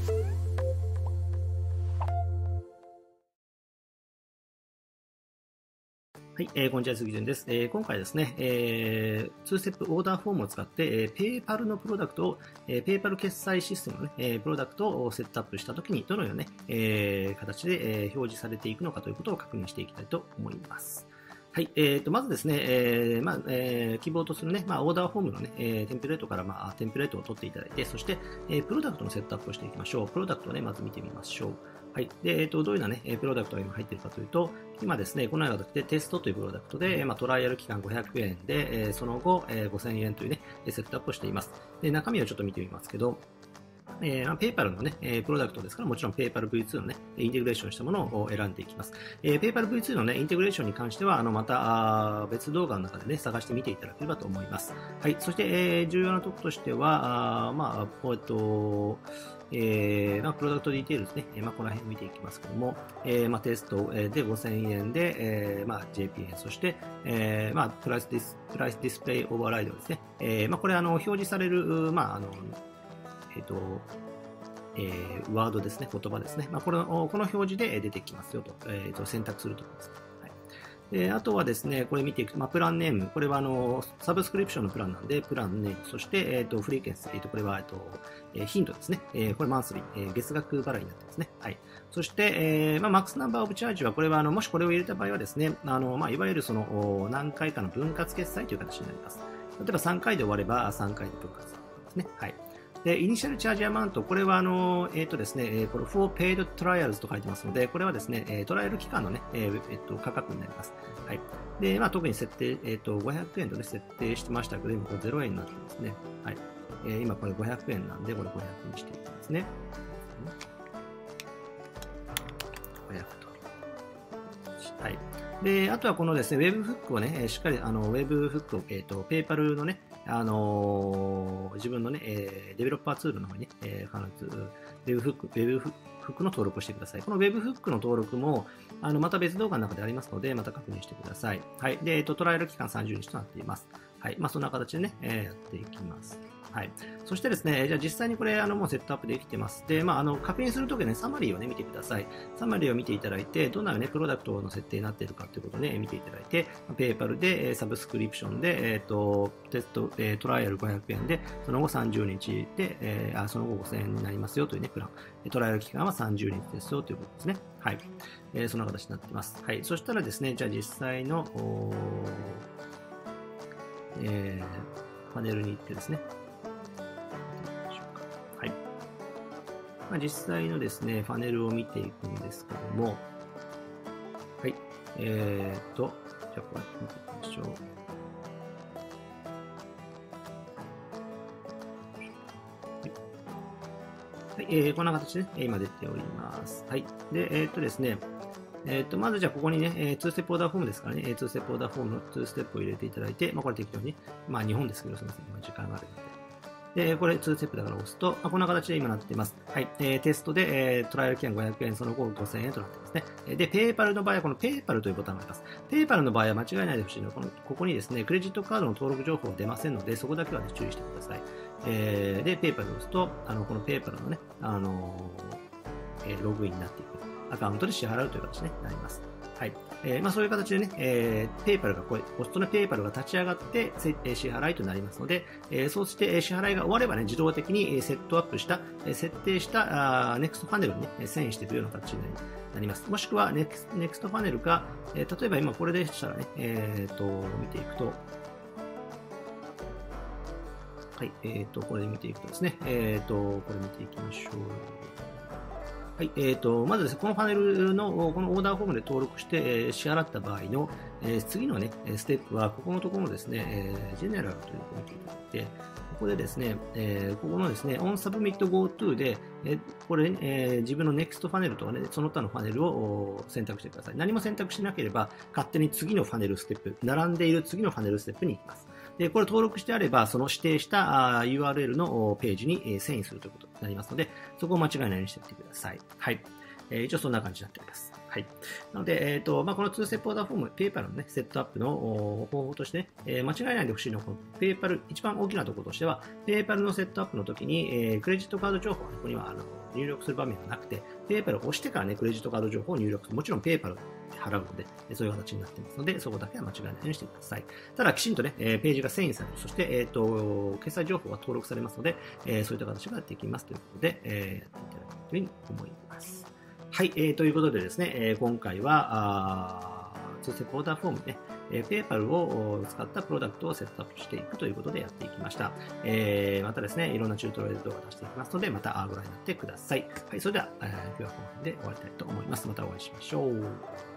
はい、こんにちは、杉潤です。今回ですね、2ステップオーダーフォームを使って、PayPal のプロダクトを、PayPal 決済システムの、ね、プロダクトをセットアップしたときに、どのような、形で、表示されていくのかということを確認していきたいと思います。はい、まずですね、希望とするね、オーダーフォームのね、テンプレートから、テンプレートを取っていただいて、そして、プロダクトのセットアップをしていきましょう。プロダクトをね、まず見てみましょう。はい。で、どういうようなね、プロダクトが今入っているかというと、今ですね、このような形でテストというプロダクトで、トライアル期間500円で、その後、5000円というね、セットアップをしています。で、中身をちょっと見てみますけど、PayPal のね、プロダクトですから、もちろん PayPal V2 のね、インテグレーションしたものを選んでいきます。PayPal V2 のね、インテグレーションに関しては、また、別動画の中でね、探してみていただければと思います。はい。そして、重要なところとしては、プロダクトディテールですね。この辺を見ていきますけども、テストで5000円で、JP 円、そして、プライスディスプレイオーバーライドですね。これ、表示される、ワードですね、言葉ですね。この表示で出てきますよと、選択するところです。はい。あとはですね、これ見ていくと、プランネーム、これはサブスクリプションのプランなんで、プランネーム、そして、フリーケンス、これは、ヒントですね。これマンスリー、月額払いになってますね。はい。そして、マックスナンバーオブチャージは、これは、もしこれを入れた場合はですね、いわゆるその、何回かの分割決済という形になります。例えば3回で終われば、3回で分割ですね。はい。で、イニシャルチャージアマウント、これはですね、これ for paid trials と書いてますので、これはですね、トライアル期間のね、価格になります。はい。で、特に設定、500円とね、設定してましたけど、今これ0円になってますね。はい。今これ500円なんで、これ500にしていきますね。500と。はい。で、あとはこのですね、ウェブフックをね、しっかり、ウェブフックを、PayPal のね、自分のね、デベロッパーツールの方にね、必ず、ウェブフックの登録をしてください。このウェブフックの登録も、また別動画の中でありますので、また確認してください。はい。で、トライアル期間30日となっています。はい。そんな形でね、やっていきます。はい。そしてですね、じゃあ実際にこれ、もうセットアップできてます。で、確認するときはね、サマリーをね、見てください。サマリーを見ていただいて、どんなね、プロダクトの設定になっているかということをね、見ていただいて、PayPal で、サブスクリプションで、テスト、トライアル500円で、その後30日で、その後5000円になりますよというね、プラン。トライアル期間は30日ですよということですね。はい。そんな形になっています。はい。そしたらですね、じゃあ実際の、パネルに行ってですね、実際のですね、パネルを見ていくんですけども、はい。じゃあこうやって見ていきましょう。はい。こんな形で、ね、今出ております。はい。で、ですね、まずじゃあここにね、2ステップオーダーフォームですからね、2ステップオーダーフォームの2ステップを入れていただいて、これ適当に、日本ですけど、すみません、今時間があるので。で、これ2ステップだから押すと、こんな形で今なっています。はい。テストで、トライアル期間500円、その後5000円となっていますね。で、PayPal の場合はこの PayPal というボタンがあります。PayPal の場合は間違いないでほしいのは、ここにですね、クレジットカードの登録情報は出ませんので、そこだけは、ね、注意してください。で、PayPal を押すと、この PayPal のね、ログインになっていく。アカウントで支払うという形になります。はい。そういう形でね、PayPal がポストの PayPal が立ち上がって支払いとなりますので、そうして支払いが終わればね、自動的にセットアップした、設定したNext パネルにね、遷移していくような形になります。もしくは Next パネルか、例えば今これでしたらね、見ていくと、はい、これで見ていくとですね、これ見ていきましょう。はい。まずですね、このパネルの、このオーダーフォームで登録して、支払った場合の、次のね、ステップは、ここのところですね、ジェネラルというところを見ていただいて、ここでですね、ここのですね、On Submit GoTo で、これ、自分の Next パネルとかね、その他のパネルを選択してください。何も選択しなければ、勝手に次のパネルステップ、並んでいる次のパネルステップに行きます。で、これ登録してあれば、その指定したURL のページに遷移するということになりますので、そこを間違いないようにしておいてください。はい。一応そんな感じになっております。はい。 はい。なので、この2ステップオーダーフォーム、ペイパルのね、セットアップの方法としてね、間違えないでほしいのは、このペイパル、一番大きなところとしては、ペイパルのセットアップの時に、クレジットカード情報は、ここには入力する場面がなくて、ペイパルを押してからね、クレジットカード情報を入力する。もちろんペイパルで払うので、そういう形になっていますので、そこだけは間違えないようにしてください。ただ、きちんとね、ページが遷移される。そして、決済情報が登録されますので、そういった形ができますということで、やっていただけるというふうに思います。はい、ということでですね、今回は、2ステップオーダーフォームね、ペイパルを使ったプロダクトをセットアップしていくということでやっていきました。またですね、いろんなチュートリアル動画を出していきますので、またご覧になってください。はい、それでは、今日はこの辺で終わりたいと思います。またお会いしましょう。